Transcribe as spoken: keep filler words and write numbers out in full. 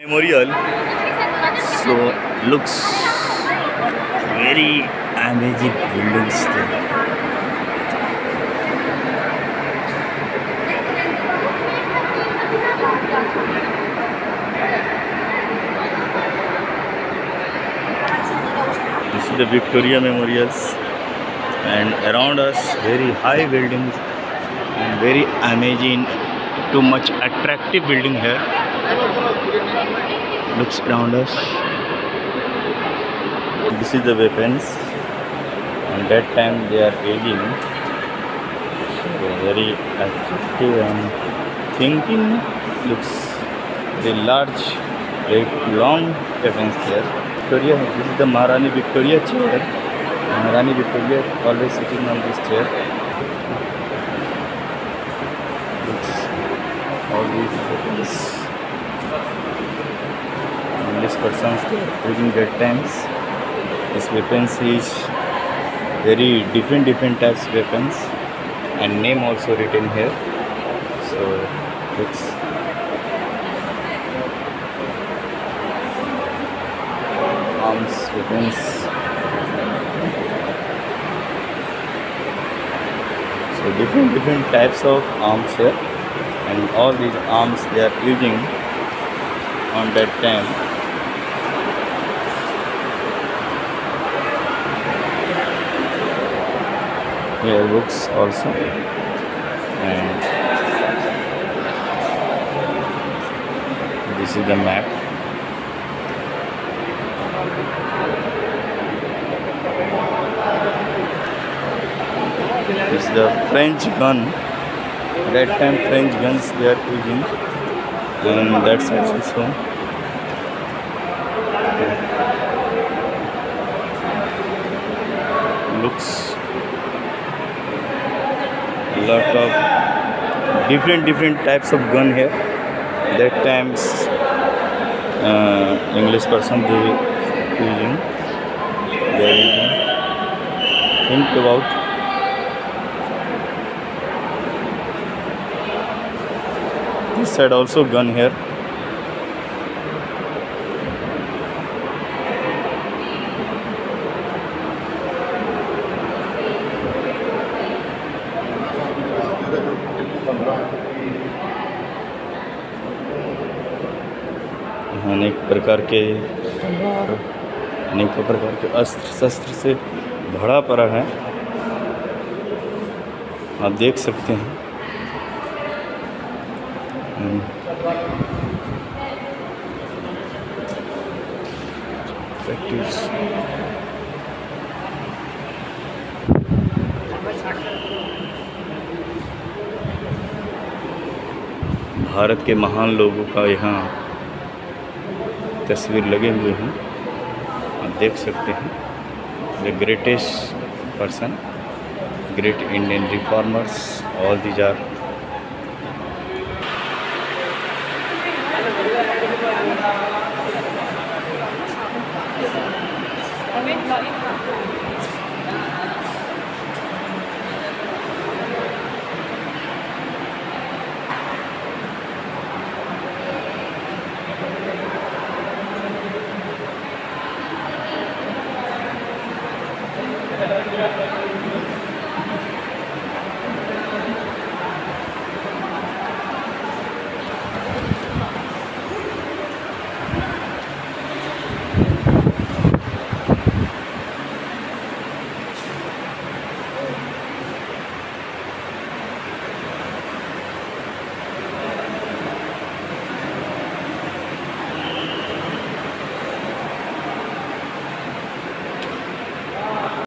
Memorial. So looks very amazing buildings there. This is the Victoria Memorials, and around us very high buildings and very amazing, too much attractive building here. Looks around us. This is the weapons. And that time they are aging. So very attractive and thinking. Looks very large, very long weapons there. Victoria. This is the Maharani Victoria chair. Maharani Victoria always sitting on this chair. Looks all these weapons. English persons during that times. This weapons is very different different types of weapons and name also written here. So looks arms weapons. So different different types of arms here, and all these arms they are using on that time. Here books also, and this is the map. This is the French gun. That time French guns they are using, and that's also. Looks lot of different different types of gun here. That times uh, English person they using. They are using. Think about. This side also gun here. अनेक प्रकार के अनेक प्रकार के अस्त्र शस्त्र से भरा पड़ा है, आप देख सकते हैं। प्रैक्टिस भारत के महान लोगों का यहाँ तस्वीर लगे हुए हैं, आप देख सकते हैं। The greatest person, great Indian reformers, all these are